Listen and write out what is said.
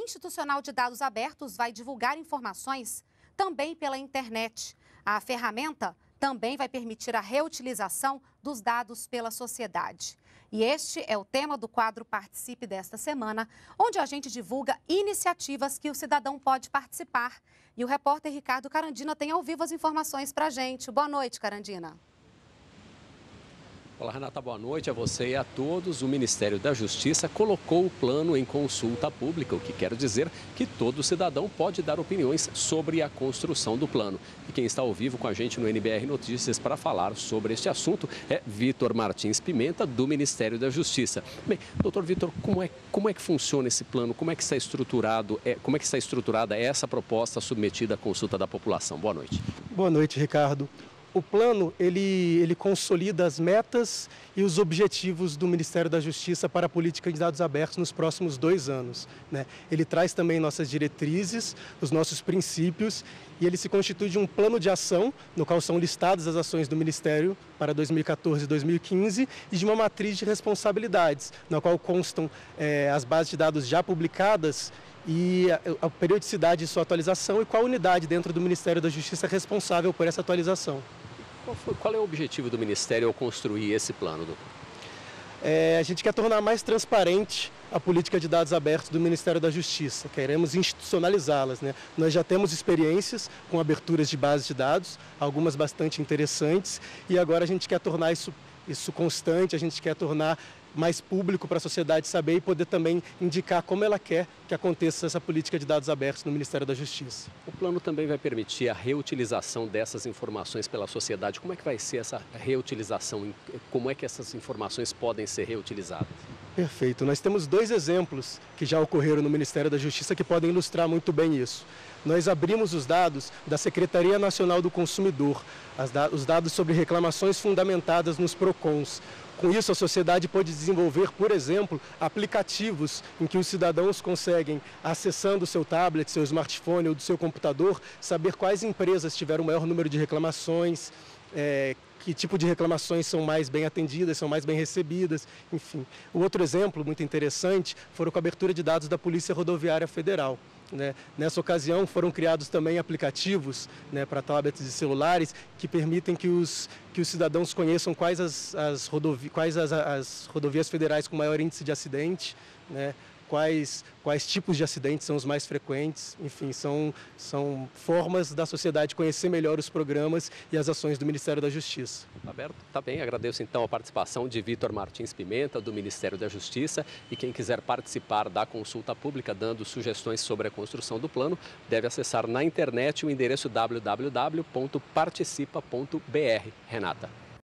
Institucional de Dados Abertos vai divulgar informações também pela internet. A ferramenta também vai permitir a reutilização dos dados pela sociedade. E este é o tema do quadro Participe desta semana, onde a gente divulga iniciativas que o cidadão pode participar. E o repórter Ricardo Carandina tem ao vivo as informações para a gente. Boa noite, Carandina. Olá, Renata, boa noite a você e a todos. O Ministério da Justiça colocou o plano em consulta pública, o que quer dizer que todo cidadão pode dar opiniões sobre a construção do plano. E quem está ao vivo com a gente no NBR Notícias para falar sobre este assunto é Vitor Martins Pimenta, do Ministério da Justiça. Bem, doutor Vitor, como é que funciona esse plano? Como é que está estruturada essa proposta submetida à consulta da população? Boa noite. Boa noite, Ricardo. O plano, ele consolida as metas e os objetivos do Ministério da Justiça para a política de dados abertos nos próximos 2 anos, né? Ele traz também nossas diretrizes, os nossos princípios, e ele se constitui de um plano de ação, no qual são listadas as ações do Ministério para 2014 e 2015, e de uma matriz de responsabilidades, na qual constam as bases de dados já publicadas e a periodicidade de sua atualização e qual unidade dentro do Ministério da Justiça é responsável por essa atualização. Qual é o objetivo do Ministério ao construir esse plano, doutor? A gente quer tornar mais transparente a política de dados abertos do Ministério da Justiça. Queremos institucionalizá-las, né? Nós já temos experiências com aberturas de bases de dados, algumas bastante interessantes, e agora a gente quer tornar isso constante, a gente quer tornar mais público para a sociedade saber e poder também indicar como ela quer que aconteça essa política de dados abertos no Ministério da Justiça. O plano também vai permitir a reutilização dessas informações pela sociedade. Como é que vai ser essa reutilização? Como é que essas informações podem ser reutilizadas? Perfeito. Nós temos 2 exemplos que já ocorreram no Ministério da Justiça que podem ilustrar muito bem isso. Nós abrimos os dados da Secretaria Nacional do Consumidor, os dados sobre reclamações fundamentadas nos PROCONs. Com isso, a sociedade pode desenvolver, por exemplo, aplicativos em que os cidadãos conseguem, acessando o seu tablet, seu smartphone ou do seu computador, saber quais empresas tiveram o maior número de reclamações, que tipo de reclamações são mais bem atendidas, são mais bem recebidas, enfim. O outro exemplo muito interessante foi com a abertura de dados da Polícia Rodoviária Federal, né? Nessa ocasião foram criados também aplicativos, né, para tablets e celulares que permitem que os cidadãos conheçam quais as rodovias federais com maior índice de acidente, né? Quais tipos de acidentes são os mais frequentes, enfim, são formas da sociedade conhecer melhor os programas e as ações do Ministério da Justiça. Tá bem, agradeço então a participação de Vitor Martins Pimenta, do Ministério da Justiça, e quem quiser participar da consulta pública dando sugestões sobre a construção do plano, deve acessar na internet o endereço www.participa.br. Renata.